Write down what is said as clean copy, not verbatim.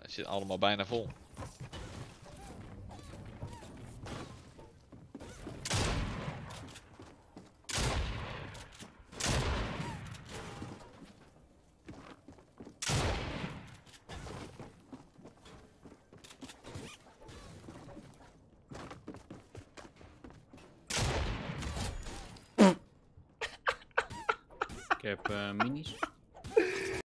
Het zit allemaal bijna vol. Ik heb minis.